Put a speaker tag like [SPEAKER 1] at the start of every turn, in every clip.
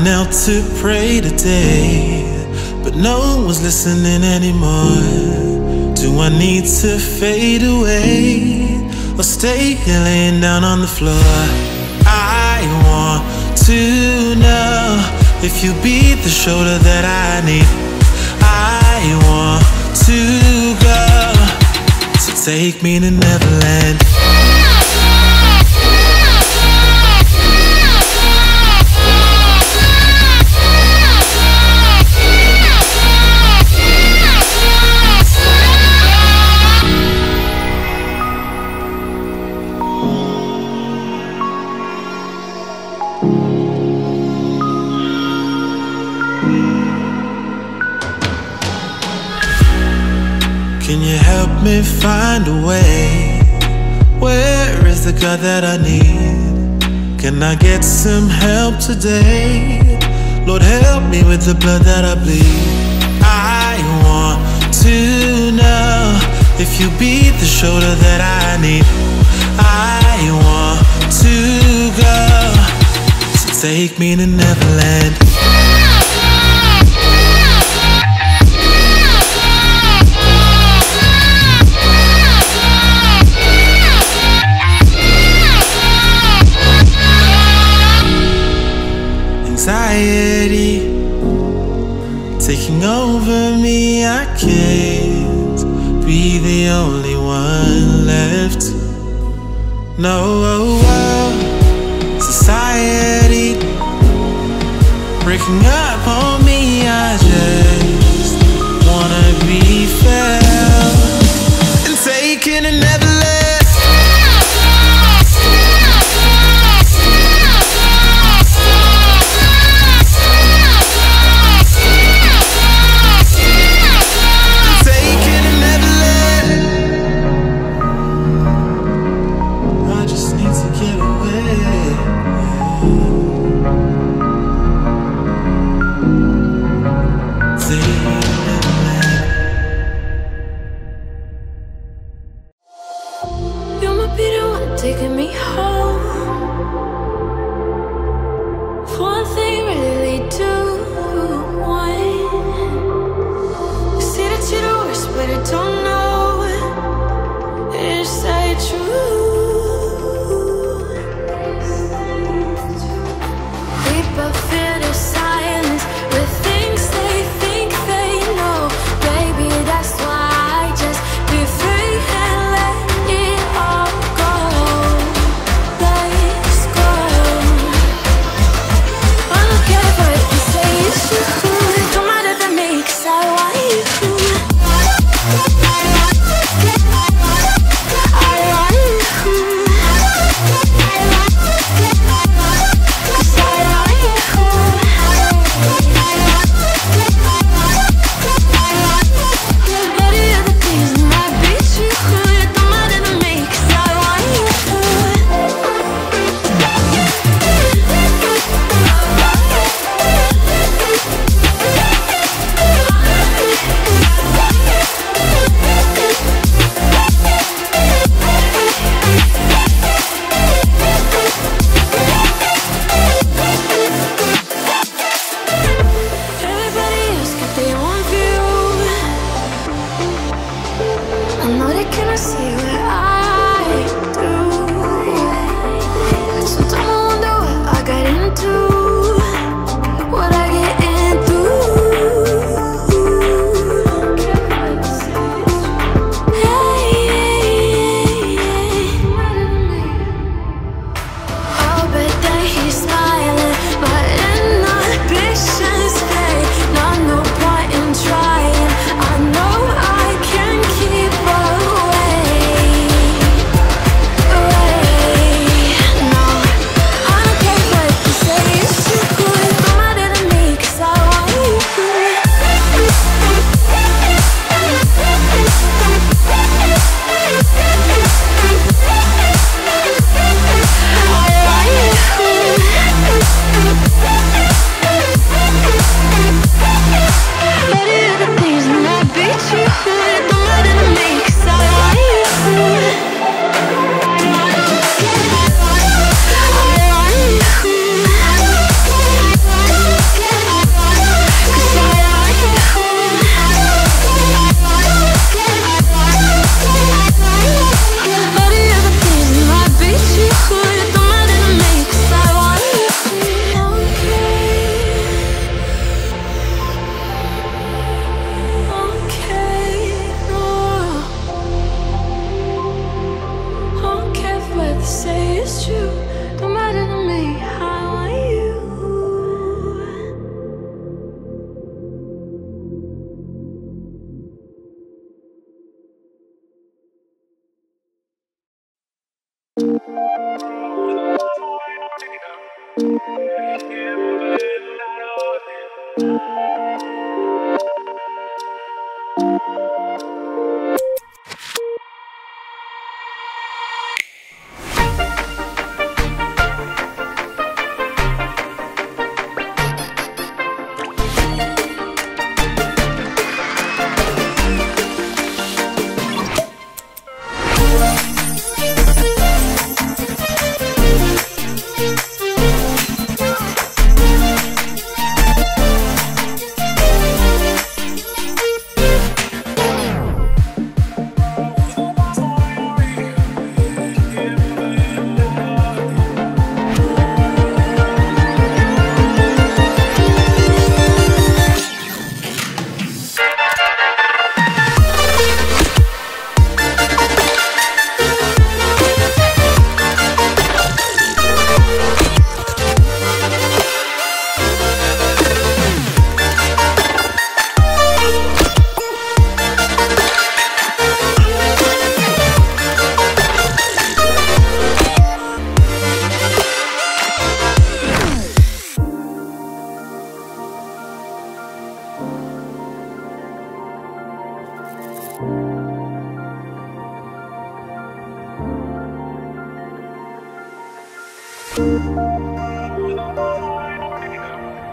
[SPEAKER 1] knelt to pray today, but no one's listening anymore. Do I need to fade away or stay here laying down on the floor? I want to know if you be the shoulder that I need. I want to go, so take me to Neverland. Can you help me find a way? Where is the God that I need? Can I get some help today? Lord, help me with the blood that I bleed. I want to know if you be the shoulder that I need. I want to go, so take me to Neverland. Anxiety taking over me, I can't be the only one left. No, society breaking up on me, I just wanna be felt and taken to Neverland.
[SPEAKER 2] Taking me home. One thing really do want. You say that you're the worst, but I don't know. Is that true? People fear the silence with things they think they know. Baby, that's why I just be free and let it all go. Let's go. I don't care what you say, it's true. Don't matter to me, 'cause I want you. Say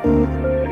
[SPEAKER 2] you.